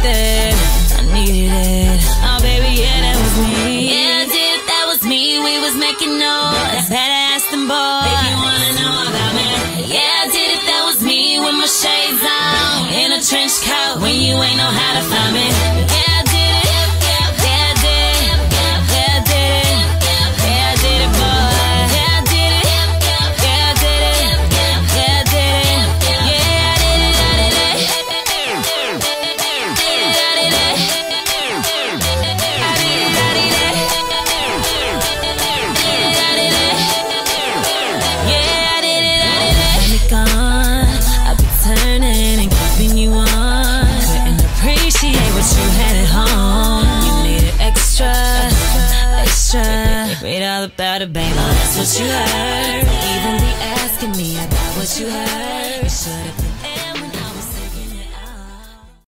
it, I needed it. Oh baby, yeah, that was me. Yeah, I did it, that was me. We was making noise. Better ask them boys if you wanna know about me. Yeah, I did it, that was me with my shades on, in a trench coat, when you ain't know how to find me. Yeah, I did it. Yeah, I did it. Yeah, I did it. Yeah, I did it, boy. Yeah, I did it. Yeah, I did it. Yeah, I did it. Yeah, I did it. I did it. Read all about it, baby. That's what you heard. Even be asking me about what you heard. You should've